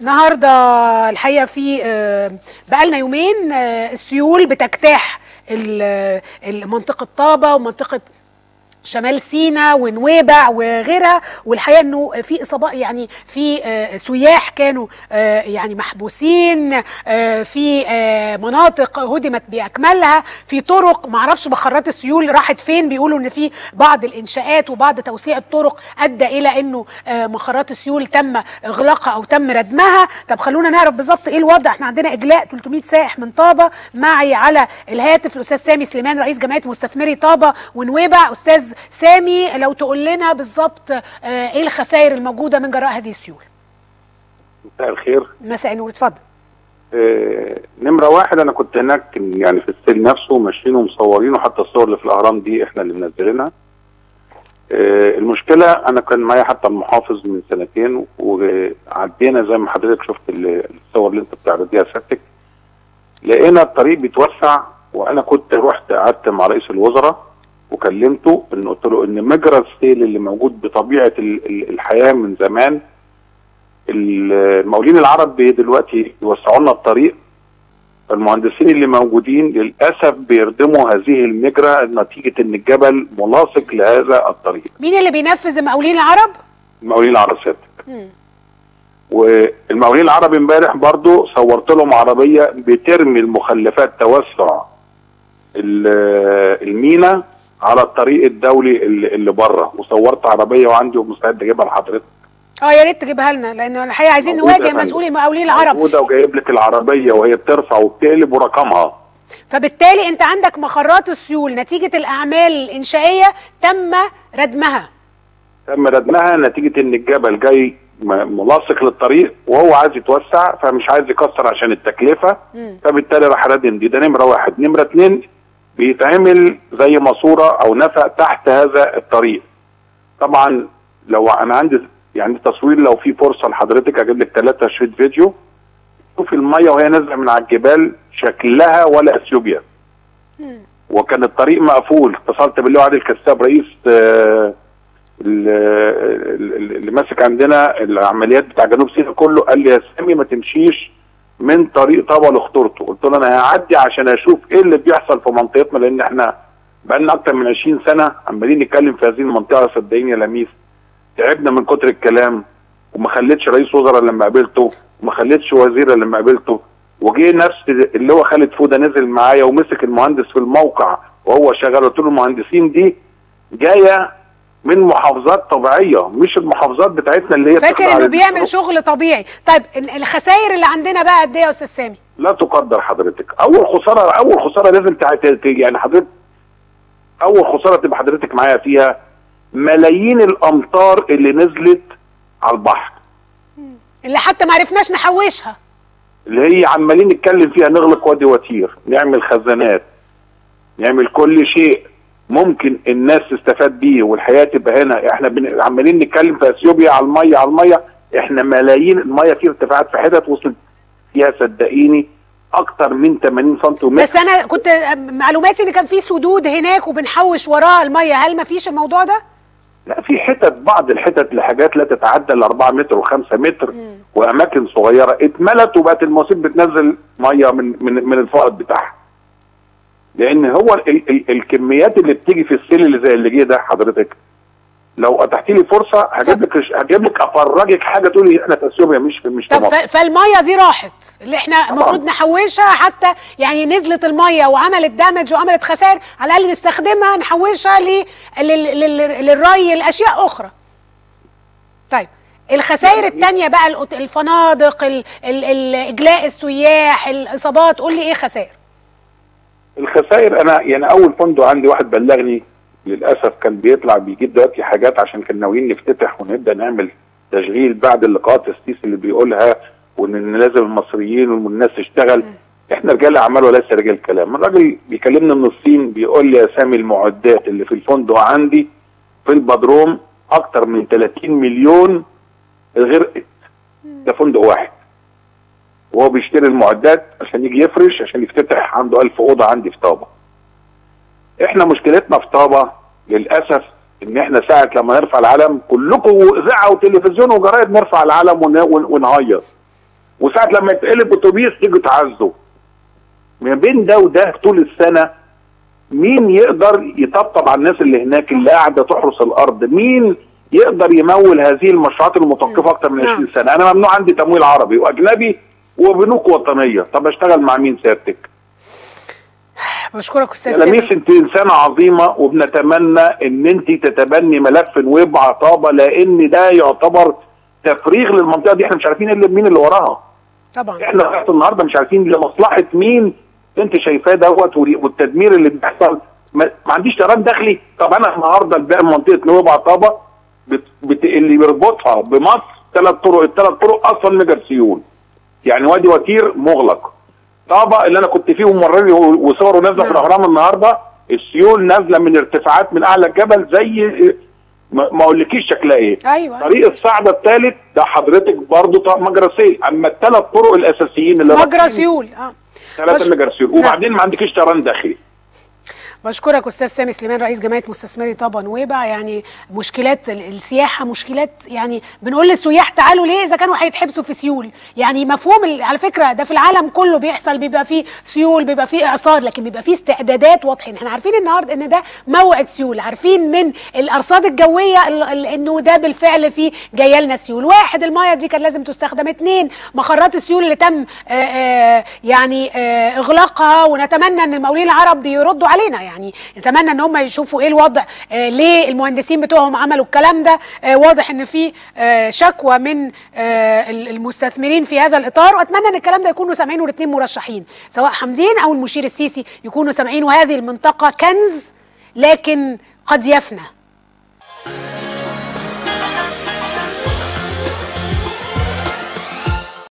النهارده الحقيقه في بقالنا يومين السيول بتجتاح منطقه طابه ومنطقه شمال سيناء ونويبع وغيرها، والحقيقه انه في اصابات، يعني في سياح كانوا يعني محبوسين في مناطق هدمت باكملها، في طرق معرفش مخرات السيول راحت فين. بيقولوا ان في بعض الانشاءات وبعض توسيع الطرق ادى الى انه مخرات السيول تم اغلاقها او تم ردمها. طب خلونا نعرف بالظبط ايه الوضع. احنا عندنا اجلاء 300 سائح من طابه. معي على الهاتف الاستاذ سامي سليمان رئيس جمعيه مستثمري طابه ونويبع. استاذ سامي، لو تقول لنا بالظبط ايه الخسائر الموجوده من جراء هذه السيول. مساء الخير. مساء النور، اتفضل. نمره واحد، انا كنت هناك يعني في السيل نفسه ماشيين ومصورين، وحتى الصور اللي في الاهرام دي احنا اللي منزلينها. المشكله انا كان معايا حتى المحافظ من سنتين، وعدينا زي ما حضرتك شفت الصور اللي انت بتعرضيها سيادتك، لقينا الطريق بيتوسع. وانا كنت رحت قعدت مع رئيس الوزراء وكلمته، ان قلت له ان مجرى السيل اللي موجود بطبيعه الحياه من زمان، المقاولين العرب دلوقتي يوسعوا لنا الطريق، المهندسين اللي موجودين للاسف بيردموا هذه المجرى نتيجه ان الجبل ملاصق لهذا الطريق. مين اللي بينفذ المقاولين العرب؟ المقاولين العرب سيادتك. والمقاولين العرب امبارح برضو صورت لهم عربيه بترمي المخلفات توسع المينا على الطريق الدولي اللي بره، وصورت عربيه وعندي ومستعد اجيبها لحضرتك. يا ريت تجيبها لنا، لان الحقيقه عايزين نواجه مسؤولي المقاولين العرب. موجوده وجايب لك العربيه وهي بترفع وبتقلب ورقمها. فبالتالي انت عندك مخرات السيول نتيجه الاعمال الانشائيه تم ردمها. تم ردمها نتيجه ان الجبل جاي ملاصق للطريق وهو عايز يتوسع، فمش عايز يكسر عشان التكلفه، فبالتالي راح ردم دي. ده نمره واحد. نمره اتنين، بيتعمل زي ماسوره او نفق تحت هذا الطريق. طبعا لو انا عندي يعني تصوير، لو في فرصه لحضرتك اجيب لك 3 شريط فيديو، شوف الميه وهي نازله من على الجبال شكلها ولا اثيوبيا. وكان الطريق مقفول. اتصلت بالله عادل كساب رئيس اللي ماسك عندنا العمليات بتاع جنوب سيناء كله، قال لي يا سامي ما تمشيش من طريق طابا لاخطورته. قلت له انا هعدي عشان اشوف ايه اللي بيحصل في منطقتنا، لان احنا بقالنا اكتر من 20 سنه عمالين نتكلم في هذه المنطقه. صدقيني يا لميس تعبنا من كتر الكلام، وما خليتش رئيس وزراء لما قابلته، وما خليتش وزير لما قابلته، وجه نفس اللي هو خالد فوده نزل معايا ومسك المهندس في الموقع وهو شغال. قلت له المهندسين دي جايه من محافظات طبيعيه، مش المحافظات بتاعتنا اللي هي فاكر انه بيعمل شغل طبيعي. طيب الخسائر اللي عندنا بقى قد ايه يا استاذ سامي؟ لا تقدر حضرتك. اول خساره لازم يعني حضرتك اول خساره تبقى حضرتك معايا فيها ملايين الامطار اللي نزلت على البحر، اللي حتى ما عرفناش نحوشها، اللي هي عمالين نتكلم فيها. نغلق وادي وتير، نعمل خزانات، نعمل كل شيء ممكن الناس تستفاد بيه والحياه تبقى هنا. احنا عمالين نتكلم في اثيوبيا على الميه على الميه. احنا ملايين الميه في ارتفاعات في حتت وصلت فيها صدقيني اكتر من 80 سم. بس انا كنت معلوماتي ان كان في سدود هناك وبنحوش وراها الميه. هل ما فيش الموضوع ده؟ لا، في حتت، بعض الحتت لحاجات لا تتعدى ال 4 متر و5 متر واماكن صغيره اتملت وبقت المواسير بتنزل ميه من الفائض بتاعها. لان هو الكميات اللي بتيجي في السيل اللي زي اللي جه ده حضرتك، لو اتحتي لي فرصه هجيب لك افرجك حاجه تقولي احنا في اثيوبيا مش في مصر. فالميه دي راحت اللي احنا المفروض نحوشها، حتى يعني نزلت الميه وعملت دامج وعملت خسائر، على الاقل نستخدمها نحوشها للري لاشياء اخرى. طيب الخسائر الثانيه بقى، الفنادق، اجلاء السياح، الاصابات، قول لي ايه خسائر؟ الخسائر انا يعني اول فندق عندي واحد بلغني للاسف كان بيطلع بيجيب دلوقتي حاجات عشان كان ناويين نفتتح ونبدا نعمل تشغيل بعد اللقاءات السيسي اللي بيقولها، وان لازم المصريين والناس تشتغل. احنا رجال اعمال وليس رجال كلام. الراجل بيكلمنا من الصين بيقول لي يا سامي المعدات اللي في الفندق عندي في البدروم اكتر من 30 مليون غرقت. ده فندق واحد، وهو بيشتري المعدات عشان يجي يفرش عشان يفتتح عنده 1000 اوضه عندي في طابه. احنا مشكلتنا في طابه للاسف ان احنا ساعه لما نرفع العلم كلكم اذاعه وتلفزيون وجرايد نرفع العلم ونهيص. وساعه لما يتقلب اتوبيس تيجوا تعزوا. ما بين ده وده طول السنه مين يقدر يطبطب على الناس اللي هناك اللي قاعده تحرس الارض؟ مين يقدر يمول هذه المشروعات المتوقفه اكثر من 20 سنه؟ انا ممنوع عندي تمويل عربي واجنبي وبنوك وطنيه، طب اشتغل مع مين سيادتك؟ بشكرك استاذ سامي. لميس انت انسانه عظيمه، وبنتمنى ان انت تتبني ملف نويبع طابه، لان ده يعتبر تفريغ للمنطقه دي. احنا مش عارفين مين اللي وراها. طبعا احنا لغايه النهارده مش عارفين لمصلحه مين انت شايفاه دوت، والتدمير اللي بيحصل. ما عنديش طيران داخلي. طب انا النهارده الباقي منطقه نويبع طابه اللي بيربطها بمصر 3 طرق، ال3 طرق اصلا ميجر سيول. يعني وادي وتير مغلق. طابه اللي انا كنت فيه ومرري وصوره نازله في الاهرام النهارده، السيول نازله من ارتفاعات من اعلى الجبل زي ما اقولكيش شكلها ايه. ايوه. طريق الصعده الثالث ده حضرتك برضه مجرى سيل، اما ال3 طرق الاساسيين اللي مجرى سيول 3 مجرى سيول، وبعدين ما عندكيش طيران داخلي. بشكرك استاذ سامي سليمان رئيس جمعيه مستثمري طابا نويبع. يعني مشكلات السياحه مشكلات، يعني بنقول للسياح تعالوا ليه اذا كانوا هيتحبسوا في سيول؟ يعني مفهوم على فكره ده في العالم كله بيحصل، بيبقى فيه سيول، بيبقى فيه اعصار، لكن بيبقى فيه استعدادات واضحين. احنا عارفين النهارده ان ده موعد سيول، عارفين من الارصاد الجويه انه ده بالفعل فيه جايه لنا سيول. 1 المايه دي كان لازم تستخدم. 2 مخرات السيول اللي تم اغلاقها، ونتمنى ان المقاولين العرب يردوا علينا. يعني نتمنى ان هم يشوفوا ايه الوضع، ليه المهندسين بتوعهم عملوا الكلام ده. واضح ان في شكوى من المستثمرين في هذا الاطار، واتمنى ان الكلام ده يكونوا سامعين، والاثنين مرشحين سواء حمدين او المشير السيسي يكونوا سامعين. وهذه المنطقه كنز لكن قد يفنى.